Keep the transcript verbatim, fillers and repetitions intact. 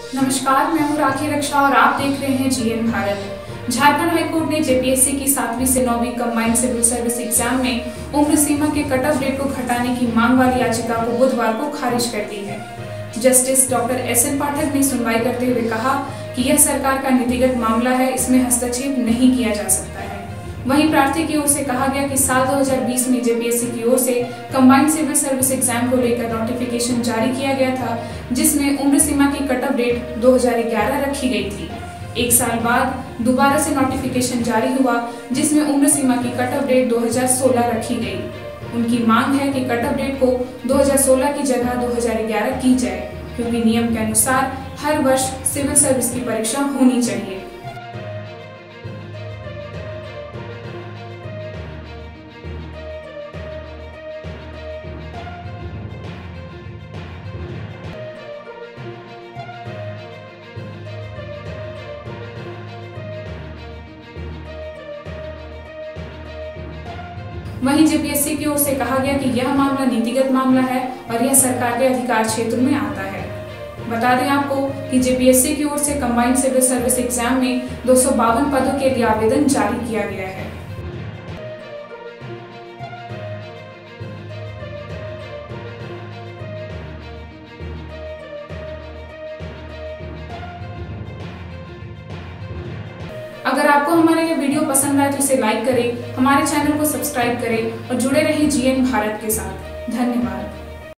नमस्कार, मैं हूँ राखी रक्षा और आप देख रहे हैं जीएन भारत। झारखंड हाईकोर्ट ने जेपीएससी की सातवीं से नौवीं कंबाइंड सिविल सर्विस एग्जाम में उम्र सीमा के कट ऑफ डेट को घटाने की मांग वाली याचिका को बुधवार को खारिज कर दी है। Justice doctor S N Pathak ने सुनवाई करते हुए कहा कि यह सरकार का नीतिगत मामला है, इसमें हस्तक्षेप नहीं किया जा सकता है। वहीं प्रार्थी की ओर से कहा गया कि साल दो हज़ार बीस में जेपीएससी की ओर से कंबाइंड सिविल सर्विस एग्जाम को लेकर नोटिफिकेशन जारी किया गया था, जिसमें उम्र सीमा की कट ऑफ डेट दो हज़ार ग्यारह रखी गई थी। एक साल बाद दोबारा से नोटिफिकेशन जारी हुआ, जिसमें उम्र सीमा की कट ऑफ डेट दो हज़ार सोलह रखी गई। उनकी मांग है कि कट ऑफ डेट को दो हज़ार सोलह की जगह दो हज़ार ग्यारह की जाए, क्योंकि नियम के अनुसार हर वर्ष सिविल सर्विस की परीक्षा होनी चाहिए। वहीं जेपीएससी की ओर से कहा गया कि यह मामला नीतिगत मामला है और यह सरकार के अधिकार क्षेत्र में आता है। बता दें आपको कि जेपीएससी की ओर से कंबाइंड सिविल सर्विस एग्जाम में दो सौ बावन पदों के लिए आवेदन जारी किया गया है। अगर आपको हमारा ये वीडियो पसंद आए तो इसे लाइक करें, हमारे चैनल को सब्सक्राइब करें और जुड़े रहें जीएन भारत के साथ। धन्यवाद।